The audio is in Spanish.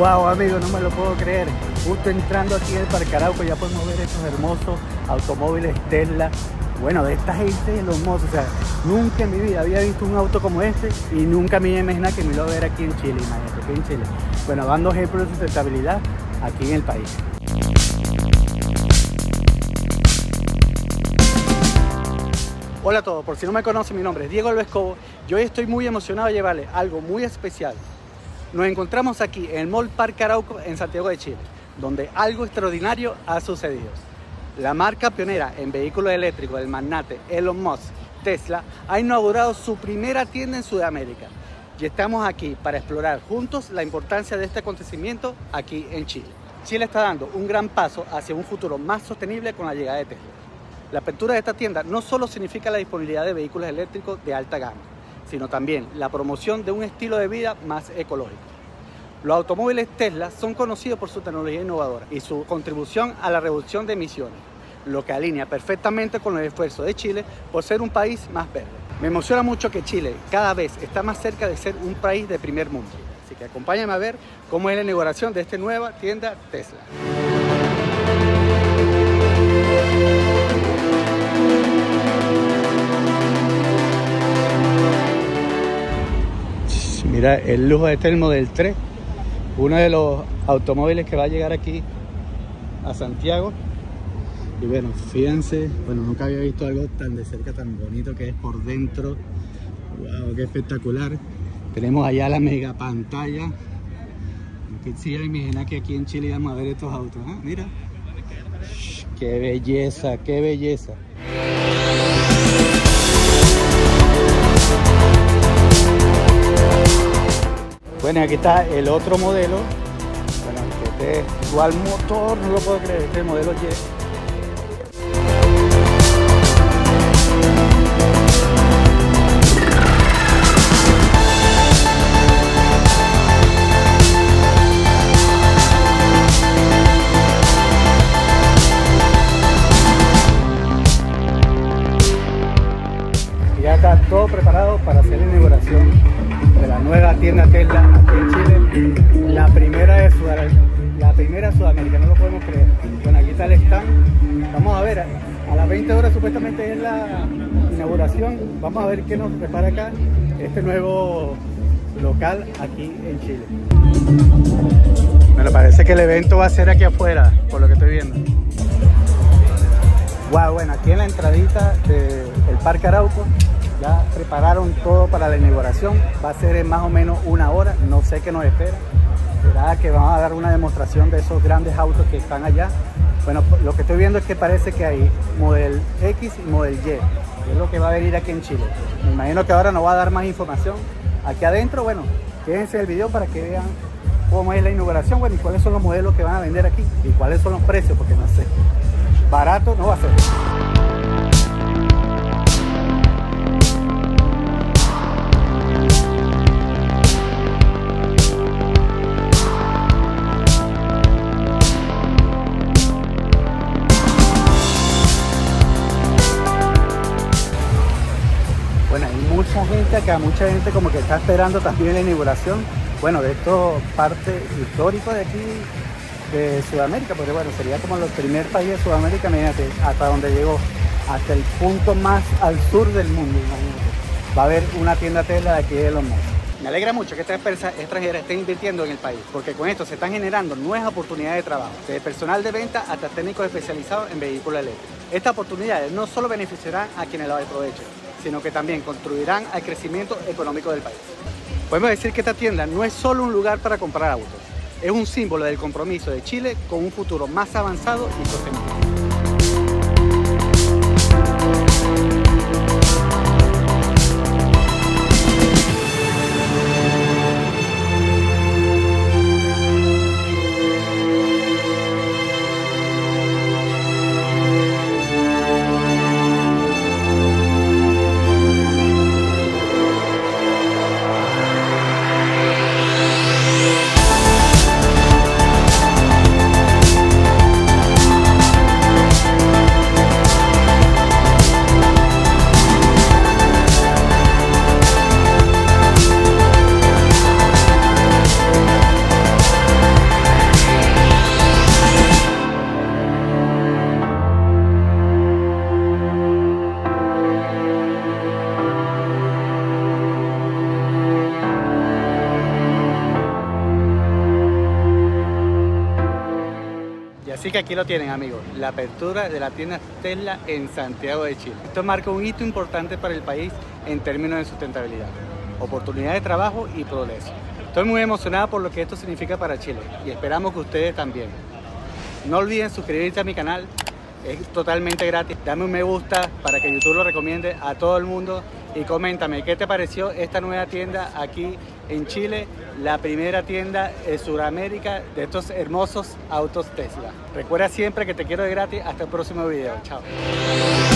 Wow, amigo, no me lo puedo creer. Justo entrando aquí en el Parque Arauco ya podemos ver estos hermosos automóviles Tesla. Bueno, de esta gente de los mozos, o sea, nunca en mi vida había visto un auto como este y nunca me iba a imaginar que me lo iba a ver aquí en Chile, imagínate, aquí en Chile. Bueno, dando ejemplos de sustentabilidad aquí en el país. Hola a todos, por si no me conocen, mi nombre es Diego Alves Cobo y hoy estoy muy emocionado de llevarles algo muy especial. Nos encontramos aquí en el Mall Parque Arauco en Santiago de Chile, donde algo extraordinario ha sucedido. La marca pionera en vehículos eléctricos del magnate Elon Musk, Tesla, ha inaugurado su primera tienda en Sudamérica. Y estamos aquí para explorar juntos la importancia de este acontecimiento aquí en Chile. Chile está dando un gran paso hacia un futuro más sostenible con la llegada de Tesla. La apertura de esta tienda no solo significa la disponibilidad de vehículos eléctricos de alta gama, sino también la promoción de un estilo de vida más ecológico. Los automóviles Tesla son conocidos por su tecnología innovadora y su contribución a la reducción de emisiones, lo que alinea perfectamente con el esfuerzo de Chile por ser un país más verde. Me emociona mucho que Chile cada vez está más cerca de ser un país de primer mundo, así que acompáñame a ver cómo es la inauguración de esta nueva tienda Tesla. Mira el lujo de este Model 3, uno de los automóviles que va a llegar aquí a Santiago. Y bueno, fíjense, bueno, nunca había visto algo tan de cerca, tan bonito que es por dentro. Wow, qué espectacular. Tenemos allá la mega pantalla. Que sí, imagina que aquí en Chile vamos a ver estos autos, ¿eh? Mira. Qué belleza, qué belleza. Bueno, aquí está el otro modelo. Bueno, este es dual motor, no lo puedo creer, este es el modelo Y. Ya está todo preparado para hacer la inauguración de la nueva tienda Tesla aquí en Chile, la primera de Sudamérica, no lo podemos creer. Bueno, aquí está el stand, vamos a ver, a las 20 horas supuestamente es la inauguración, vamos a ver qué nos prepara acá este nuevo local aquí en Chile. Me parece que el evento va a ser aquí afuera, por lo que estoy viendo. Wow, bueno, aquí en la entradita del Parque Arauco ya prepararon todo para la inauguración. Va a ser en más o menos una hora, no sé qué nos espera. Será que vamos a dar una demostración de esos grandes autos que están allá. Bueno, lo que estoy viendo es que parece que hay Model X y Model Y, que es lo que va a venir aquí en Chile. Me imagino que ahora nos va a dar más información aquí adentro. Bueno, quédense el video para que vean cómo es la inauguración, bueno, y cuáles son los modelos que van a vender aquí y cuáles son los precios, porque no sé, barato no va a ser. Bueno, hay mucha gente como que está esperando también la inauguración. Bueno, de esto parte histórico de aquí de Sudamérica, porque bueno, sería como el primer país de Sudamérica, imagínate, hasta donde llegó, hasta el punto más al sur del mundo, imagínate. Va a haber una tienda Tesla de aquí de Elon Musk. Me alegra mucho que esta empresa extranjera esté invirtiendo en el país, porque con esto se están generando nuevas oportunidades de trabajo, desde personal de venta hasta técnicos especializados en vehículos eléctricos. Estas oportunidades no solo beneficiarán a quienes las aprovechen, sino que también contribuirán al crecimiento económico del país. Podemos decir que esta tienda no es solo un lugar para comprar autos, es un símbolo del compromiso de Chile con un futuro más avanzado y sostenible. Así que aquí lo tienen, amigos, la apertura de la tienda Tesla en Santiago de Chile. Esto marca un hito importante para el país en términos de sustentabilidad, oportunidad de trabajo y progreso. Estoy muy emocionado por lo que esto significa para Chile y esperamos que ustedes también. No olviden suscribirse a mi canal, es totalmente gratis. Dame un me gusta para que YouTube lo recomiende a todo el mundo y coméntame qué te pareció esta nueva tienda aquí en Chile, la primera tienda de Sudamérica de estos hermosos autos Tesla. Recuerda siempre que te quiero de gratis. Hasta el próximo video. Chao.